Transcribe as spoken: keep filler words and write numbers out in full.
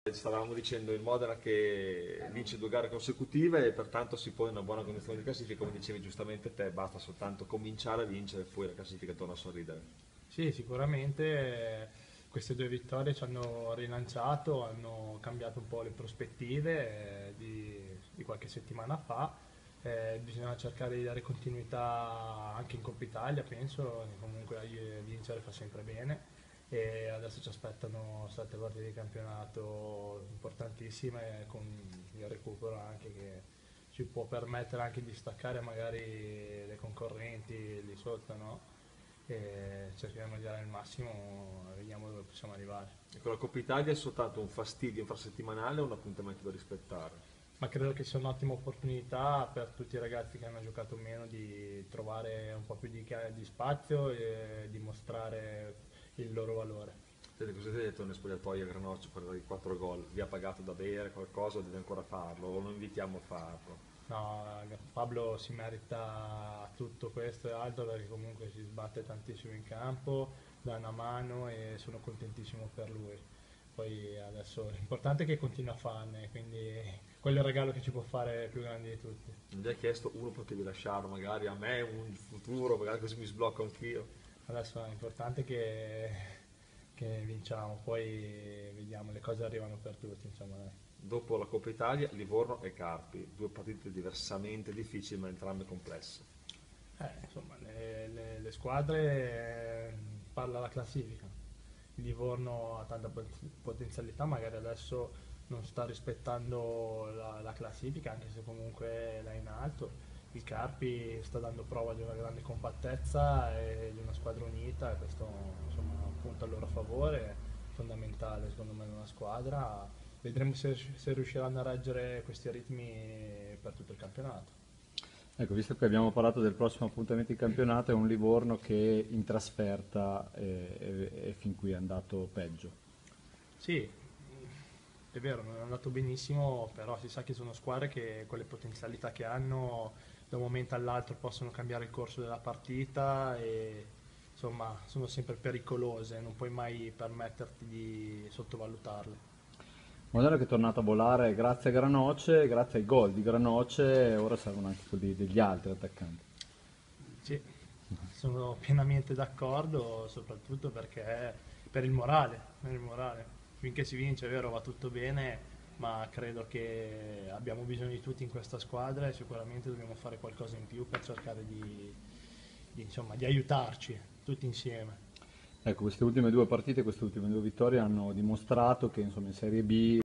Stavamo dicendo il Modena che vince due gare consecutive e pertanto si pone in una buona condizione di classifica, come dicevi giustamente te, basta soltanto cominciare a vincere e poi la classifica torna a sorridere. Sì, sicuramente eh, queste due vittorie ci hanno rilanciato, hanno cambiato un po' le prospettive eh, di, di qualche settimana fa. Eh, bisogna cercare di dare continuità anche in Coppa Italia, penso, che comunque eh, vincere fa sempre bene. E adesso ci aspettano sette partite di campionato importantissime con il recupero anche che ci può permettere anche di staccare magari le concorrenti lì sotto, no? E cerchiamo di dare il massimo, vediamo dove possiamo arrivare. E con la Coppa Italia è soltanto un fastidio infrasettimanale o un appuntamento da rispettare? Ma credo che sia un'ottima opportunità per tutti i ragazzi che hanno giocato meno di trovare un po' più di, di spazio e dimostrare il loro valore. Senti, cosa ti ha detto nello spogliatoio a Granocchio per i quattro gol? Vi ha pagato da bere qualcosa o deve ancora farlo? O lo invitiamo a farlo? No, Pablo si merita tutto questo e altro perché comunque si sbatte tantissimo in campo, dà una mano e sono contentissimo per lui. Poi adesso l'importante è che continui a farne, quindi quello è il regalo che ci può fare più grande di tutti. Non ti ha chiesto uno potevi lasciarlo magari a me, un futuro, magari così mi sblocco anch'io. Adesso l'importante è che, che vinciamo, poi vediamo, le cose arrivano per tutti, insomma, dai. Dopo la Coppa Italia, Livorno e Carpi, due partite diversamente difficili ma entrambe complesse. Eh, insomma, le, le- le squadre eh, parla la classifica. Il Livorno ha tanta pot- potenzialità, magari adesso non sta rispettando la, la classifica, anche se comunque è in alto. Il Carpi sta dando prova di una grande compattezza e di una squadra unita e questo insomma, punta a loro favore, è fondamentale secondo me in una squadra. Vedremo se, se riusciranno a reggere questi ritmi per tutto il campionato. Ecco, visto che abbiamo parlato del prossimo appuntamento di campionato, è un Livorno che in trasferta è, è- è fin qui andato peggio. Sì, è vero, non è andato benissimo, però si sa che sono squadre che con le potenzialità che hanno da un momento all'altro possono cambiare il corso della partita e insomma sono sempre pericolose, non puoi mai permetterti di sottovalutarle. Modena che è tornato a volare grazie a Granoce, grazie ai gol di Granoce, e ora servono anche quelli degli altri attaccanti. Sì, sono pienamente d'accordo, soprattutto perché per il morale, per il morale. Finché si vince, è vero, va tutto bene, ma credo che abbiamo bisogno di tutti in questa squadra e sicuramente dobbiamo fare qualcosa in più per cercare di, di, insomma, di aiutarci tutti insieme. Ecco, queste ultime due partite, queste ultime due vittorie hanno dimostrato che insomma, in Serie B